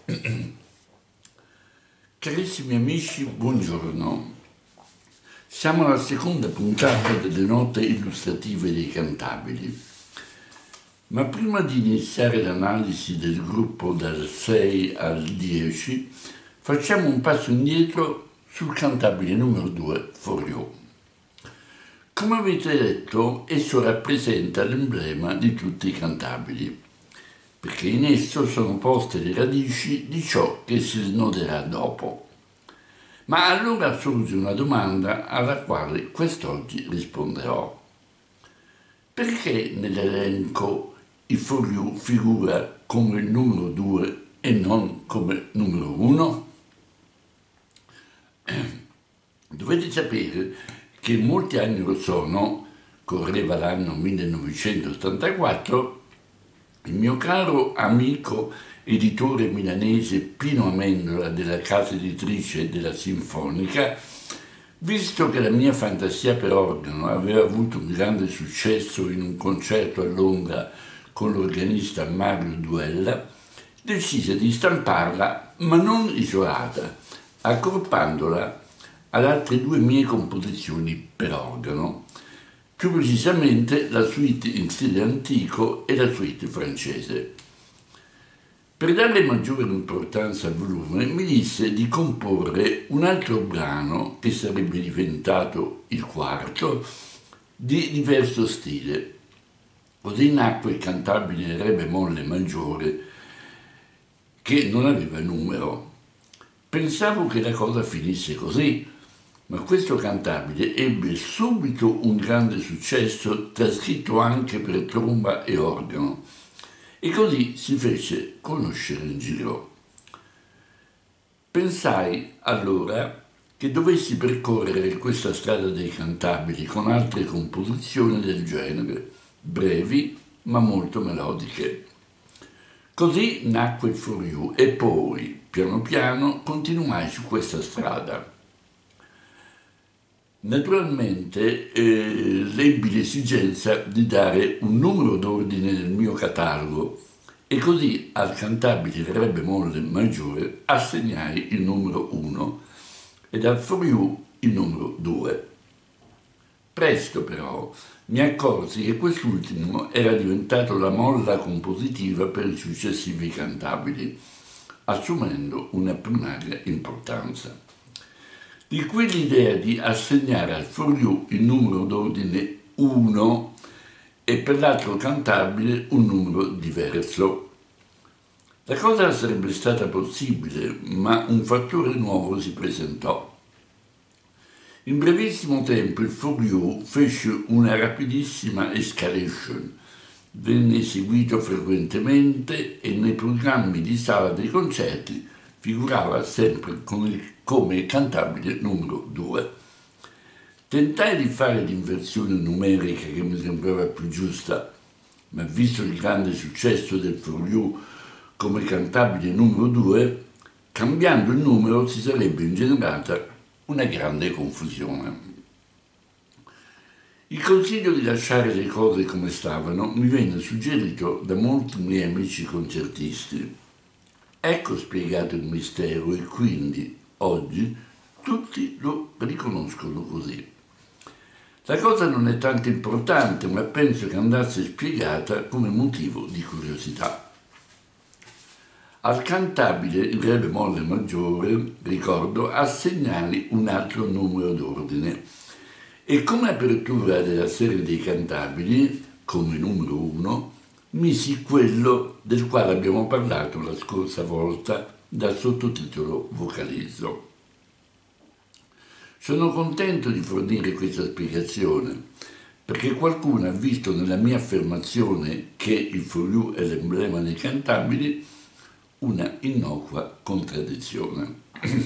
Carissimi amici, buongiorno. Siamo alla seconda puntata delle note illustrative dei Cantabili. Ma prima di iniziare l'analisi del gruppo dal 6 al 10, facciamo un passo indietro sul Cantabile numero 2, Foriù. Come avete detto, esso rappresenta l'emblema di tutti i Cantabili, perché in esso sono poste le radici di ciò che si snoderà dopo. Ma allora sorge una domanda alla quale quest'oggi risponderò. Perché nell'elenco il Foriù figura come il numero 2 e non come numero 1? Dovete sapere che molti anni or sono, correva l'anno 1984, il mio caro amico editore milanese Pino Amendola della casa editrice della Sinfonica, visto che la mia fantasia per organo aveva avuto un grande successo in un concerto a Londra con l'organista Mario Duella, decise di stamparla, ma non isolata, accorpandola ad altre due mie composizioni per organo, più precisamente la suite in stile antico e la suite francese. Per dare maggiore importanza al volume mi disse di comporre un altro brano, che sarebbe diventato il quarto, di diverso stile. Così nacque il cantabile re bemolle maggiore, che non aveva numero. Pensavo che la cosa finisse così, ma questo cantabile ebbe subito un grande successo, trascritto anche per tromba e organo, e così si fece conoscere in giro. Pensai allora che dovessi percorrere questa strada dei cantabili con altre composizioni del genere, brevi ma molto melodiche. Così nacque il Foriù e poi, piano piano, continuai su questa strada. Naturalmente ebbi l'esigenza di dare un numero d'ordine nel mio catalogo e così al cantabile re bemolle maggiore assegnai il numero 1 ed al Foriù il numero 2. Presto però mi accorsi che quest'ultimo era diventato la molla compositiva per i successivi cantabili, assumendo una primaria importanza. Di qui l'idea di assegnare al Foriù il numero d'ordine 1 e per l'altro cantabile un numero diverso. La cosa sarebbe stata possibile, ma un fattore nuovo si presentò. In brevissimo tempo il Foriù fece una rapidissima escalation, venne eseguito frequentemente e nei programmi di sala dei concerti figurava sempre come cantabile numero 2. Tentai di fare l'inversione numerica che mi sembrava più giusta, ma visto il grande successo del Foriù come cantabile numero 2, cambiando il numero si sarebbe ingenerata una grande confusione. Il consiglio di lasciare le cose come stavano mi venne suggerito da molti miei amici concertisti. Ecco spiegato il mistero e quindi oggi tutti lo riconoscono così. La cosa non è tanto importante, ma penso che andasse spiegata come motivo di curiosità. Al cantabile il re bemolle maggiore, ricordo, assegnai un altro numero d'ordine e come apertura della serie dei cantabili, come numero 1, misi quello del quale abbiamo parlato la scorsa volta dal sottotitolo Vocalizzo. Sono contento di fornire questa spiegazione perché qualcuno ha visto nella mia affermazione che il Foriù è l'emblema dei cantabili una innocua contraddizione.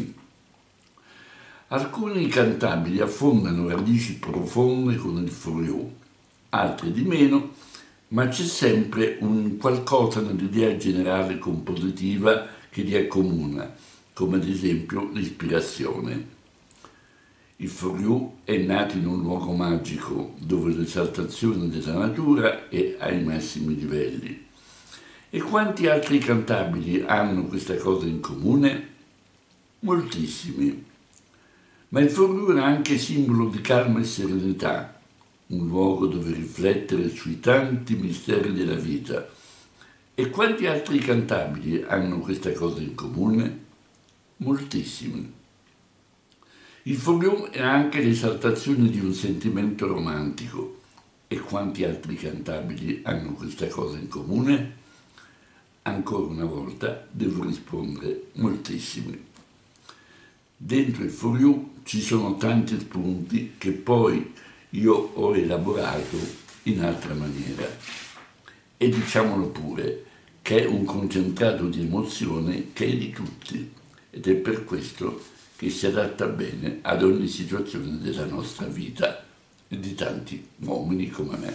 Alcuni cantabili affondano radici profonde con il Foriù, altri di meno, ma c'è sempre un qualcosa nell'idea generale compositiva che li accomuna, come ad esempio l'ispirazione. Il Foriù è nato in un luogo magico dove l'esaltazione della natura è ai massimi livelli E quanti altri cantabili hanno questa cosa in comune? Moltissimi. Ma il Forlù era anche simbolo di calma e serenità, un luogo dove riflettere sui tanti misteri della vita. E quanti altri cantabili hanno questa cosa in comune? Moltissimi. Il Forlù è anche l'esaltazione di un sentimento romantico. E quanti altri cantabili hanno questa cosa in comune? Ancora una volta devo rispondere moltissimi. Dentro il Forlù ci sono tanti spunti che poi io ho elaborato in altra maniera. E diciamolo pure, che è un concentrato di emozione che è di tutti ed è per questo che si adatta bene ad ogni situazione della nostra vita e di tanti uomini come me.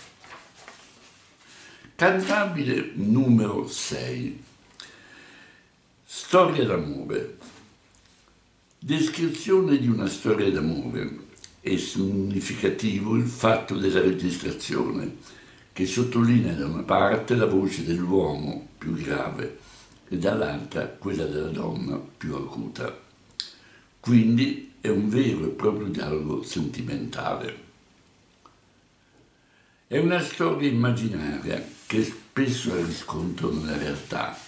Cantabile numero 6. Storia d'amore. Descrizione di una storia d'amore. È significativo il fatto della registrazione, che sottolinea da una parte la voce dell'uomo più grave e dall'altra quella della donna più acuta. Quindi è un vero e proprio dialogo sentimentale. È una storia immaginaria che spesso ha riscontro nella realtà.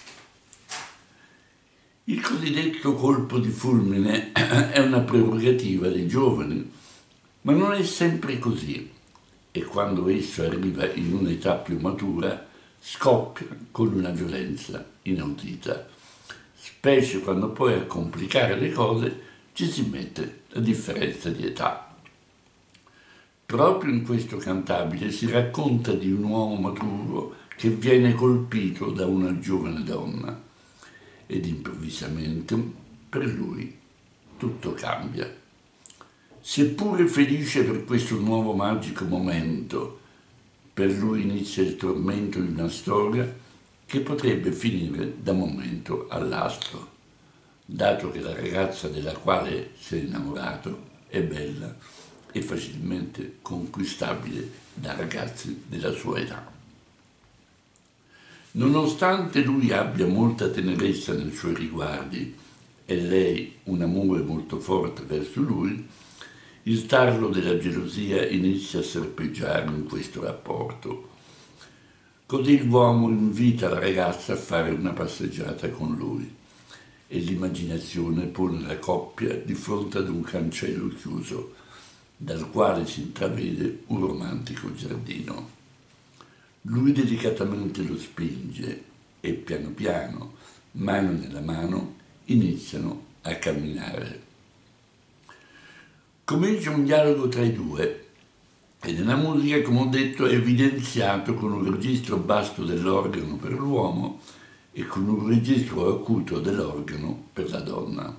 Il cosiddetto colpo di fulmine è una prerogativa dei giovani, ma non è sempre così e quando esso arriva in un'età più matura scoppia con una violenza inaudita, specie quando poi a complicare le cose ci si mette la differenza di età. Proprio in questo cantabile si racconta di un uomo maturo che viene colpito da una giovane donna ed improvvisamente per lui tutto cambia. Seppure felice per questo nuovo magico momento, per lui inizia il tormento di una storia che potrebbe finire da un momento all'altro, dato che la ragazza della quale si è innamorato è bella e facilmente conquistabile da ragazzi della sua età. Nonostante lui abbia molta tenerezza nei suoi riguardi e lei un amore molto forte verso lui, il tarlo della gelosia inizia a serpeggiare in questo rapporto. Così l'uomo invita la ragazza a fare una passeggiata con lui e l'immaginazione pone la coppia di fronte ad un cancello chiuso, dal quale si intravede un romantico giardino. Lui delicatamente lo spinge e piano piano, mano nella mano, iniziano a camminare. Comincia un dialogo tra i due e nella musica, come ho detto, è evidenziato con un registro basso dell'organo per l'uomo e con un registro acuto dell'organo per la donna.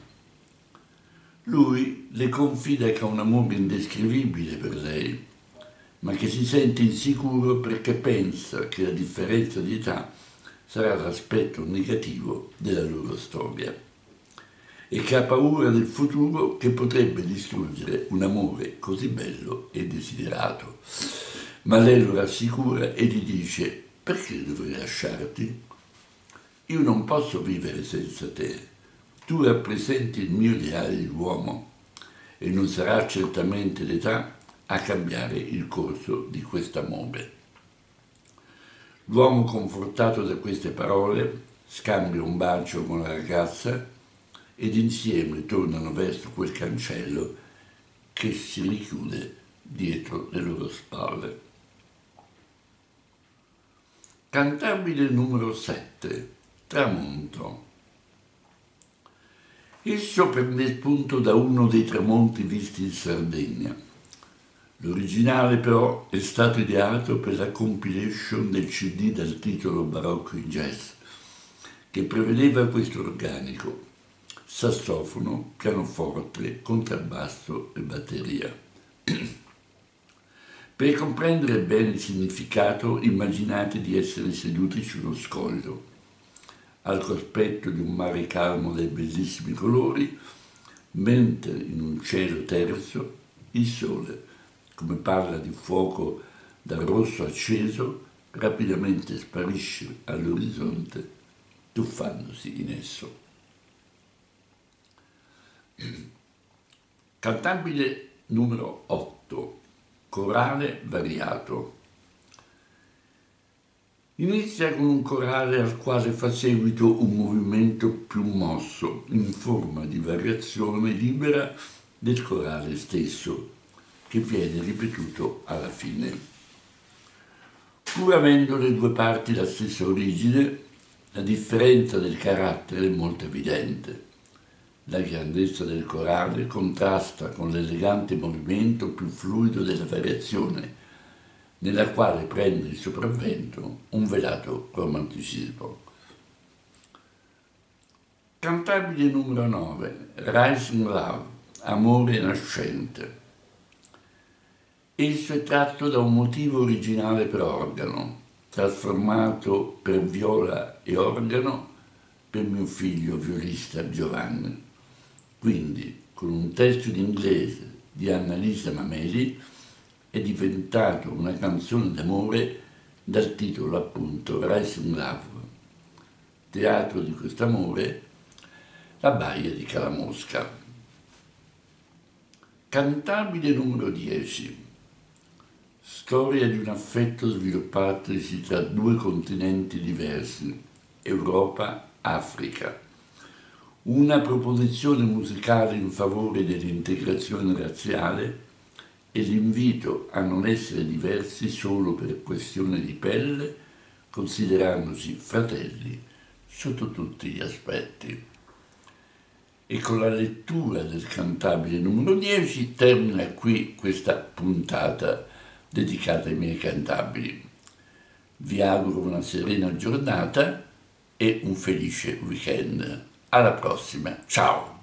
Lui le confida che ha un amore indescrivibile per lei, ma che si sente insicuro perché pensa che la differenza di età sarà l'aspetto negativo della loro storia e che ha paura del futuro che potrebbe distruggere un amore così bello e desiderato. Ma lei lo rassicura e gli dice: perché dovrei lasciarti? Io non posso vivere senza te. Tu rappresenti il mio ideale di uomo e non sarà certamente l'età a cambiare il corso di quest'amore. L'uomo, confortato da queste parole, scambia un bacio con la ragazza ed insieme tornano verso quel cancello che si richiude dietro le loro spalle. Cantabile numero 7. Tramonto. Esso prende spunto da uno dei tramonti visti in Sardegna. L'originale però è stato ideato per la compilation del CD dal titolo Barocco in Jazz, che prevedeva questo organico: sassofono, pianoforte, contrabbasso e batteria. Per comprendere bene il significato, immaginate di essere seduti sullo scoglio, al cospetto di un mare calmo dai bellissimi colori, mentre in un cielo terzo il sole, come palla di fuoco dal rosso acceso, rapidamente sparisce all'orizzonte, tuffandosi in esso. Cantabile numero 8, corale variato. Inizia con un corale al quale fa seguito un movimento più mosso, in forma di variazione libera del corale stesso, che viene ripetuto alla fine. Pur avendo le due parti la stessa origine, la differenza del carattere è molto evidente. La grandezza del corale contrasta con l'elegante movimento più fluido della variazione, nella quale prende il sopravvento un velato romanticismo. Cantabile numero 9, Rising Love, amore nascente. Esso è tratto da un motivo originale per organo, trasformato per viola e organo per mio figlio violista Giovanni. Quindi, con un testo in inglese di Annalisa Mameli, è diventato una canzone d'amore dal titolo appunto Rising Love. Teatro di quest'amore, la baia di Calamosca. Cantabile numero 10. Storia di un affetto sviluppatosi tra due continenti diversi, Europa-Africa. Una proposizione musicale in favore dell'integrazione razziale e l'invito a non essere diversi solo per questione di pelle, considerandosi fratelli sotto tutti gli aspetti. E con la lettura del Cantabile numero 10 termina qui questa puntata dedicata ai miei cantabili. Vi auguro una serena giornata e un felice weekend. Alla prossima, ciao!